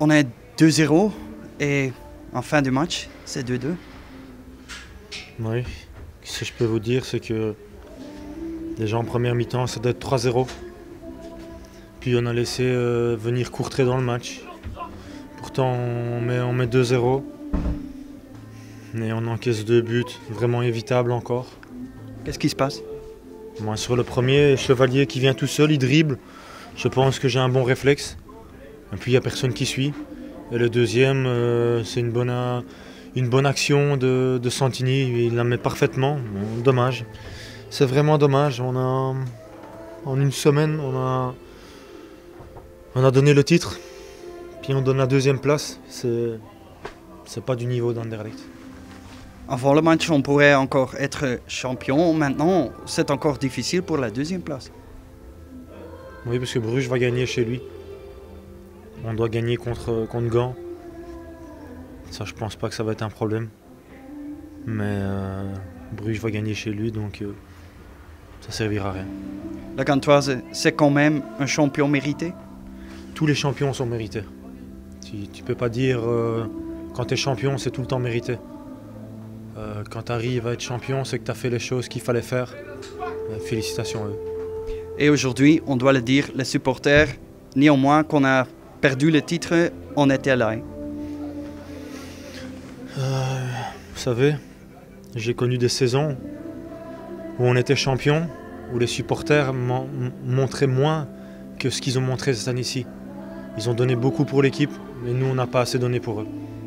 On est 2-0 et en fin du match, c'est 2-2. Oui, ce que je peux vous dire, c'est que déjà en première mi-temps, ça doit être 3-0. Puis on a laissé venir Courtrai dans le match. Pourtant, on met 2-0. Et on encaisse 2 buts, vraiment évitables encore. Qu'est-ce qui se passe? Moi, sur le premier, Chevalier qui vient tout seul, il dribble. Je pense que j'ai un bon réflexe. Et puis il n'y a personne qui suit. Et le deuxième, c'est une bonne action de Santini. Il la met parfaitement. Bon, dommage. C'est vraiment dommage. En une semaine, on a donné le titre. Puis on donne la 2e place. C'est pas du niveau d'Anderlecht. Avant le match, on pourrait encore être champion. Maintenant, c'est encore difficile pour la 2e place. Oui, parce que Bruges va gagner chez lui. On doit gagner contre Gand. Ça, je pense pas que ça va être un problème. Mais Bruges va gagner chez lui, donc ça servira à rien. La Gantoise, c'est quand même un champion mérité. Tous les champions sont mérités. Tu peux pas dire quand tu es champion, c'est tout le temps mérité. Quand tu arrives à être champion, c'est que tu as fait les choses qu'il fallait faire. Félicitations à eux. Et aujourd'hui, on doit le dire, les supporters, néanmoins qu'on a perdu le titre, on était là. Vous savez, j'ai connu des saisons où on était champion, où les supporters montraient moins que ce qu'ils ont montré cette année-ci. Ils ont donné beaucoup pour l'équipe, mais nous, on n'a pas assez donné pour eux.